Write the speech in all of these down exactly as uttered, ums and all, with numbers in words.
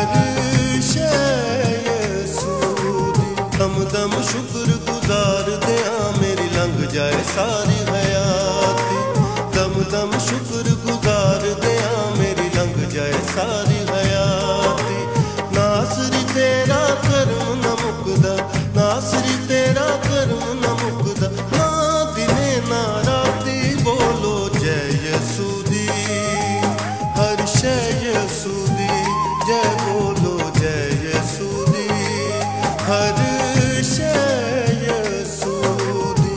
हर शै यसू दी। दम दम शुक्र गुजार दिया मेरी लंघ जाए सारी हयाती। दम दम शुक्र गुजार दिया मेरी लंघ जाए सारी हयाती। नासरी तेरा कर्म न मुकदा, नासरी तेरा कर्म न मुकदा, ना दिने ना राती बोलो जय यसू दी। हर शै यसू दी जय बोलो जय यसू दी। हर शै यसू दी।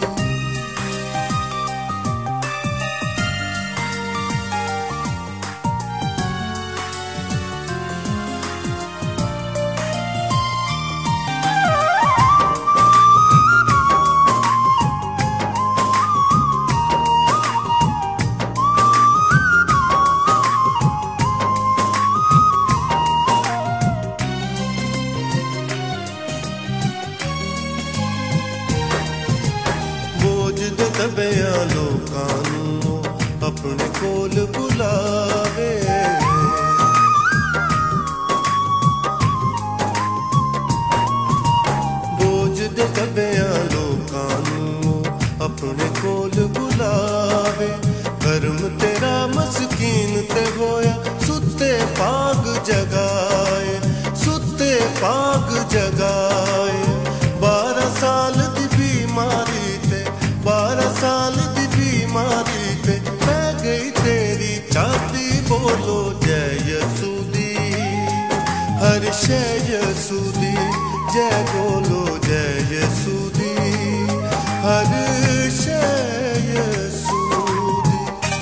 दबिया लोकां नूं अपने कोल बुलावे। बोझ दे दबिया लोकां नूं अपने कोल बुलावे। कर्म तेरा मस्कीन ते होया सुते पाग जगाए, सुते पाग जगाए। बारह साल दी बीमारी ते, बारह साल दी बीमारी ते मैं गई तेरी छाती बोलो जय यसू दी। हर शै यसू दी जय बोलो जय यसू दी। हर शै यसू दी।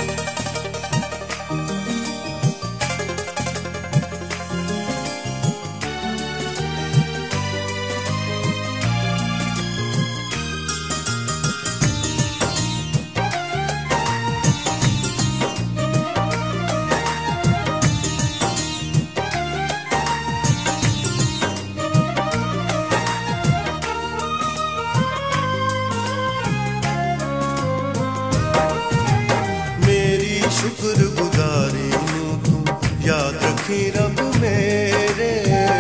शुक्र गुजारी नूं तू याद रखी रब मेरे।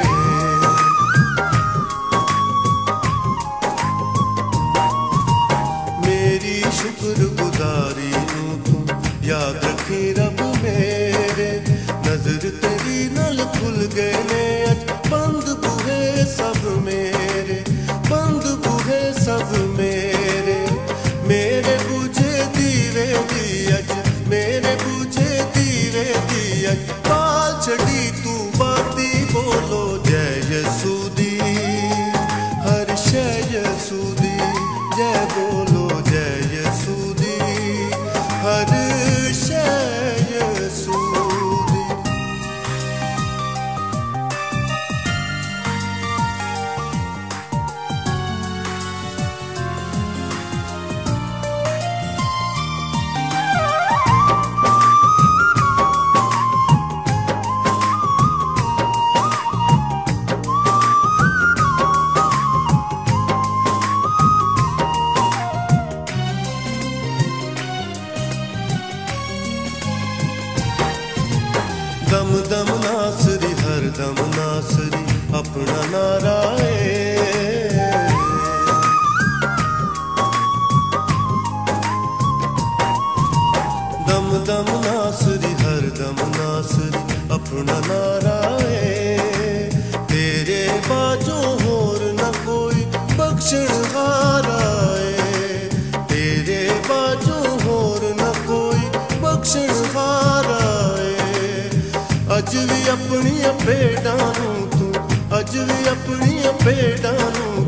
मेरी शुक्र गुजारी नूं तू याद रखी रब मेरे। नजर तेरी नल खुल गए ने अज बंद बूहे सब मेरे, बंद बूहे सब मेरे। मेरे बुझे दीवे दी अज, मेरे बुझे दीवे दी अज पाल छड़ी तू बाती बोलो जय यसू दी। हर शै यसू दी जय बोलो जय यसू दी। हर शै यसू दी। दम दम नासरी हर दम नासरी अपना नारा है। दम दम नासरी हर दम नासरी अपना नारा है। तेरे बाजों होर न कोई बख्शण हारा है। तेरे बाजों होर न कोई बख्शण हारा है। अज भी अपनी भेड़ां नूं तू, अज भी अपनी भेड़ां नूं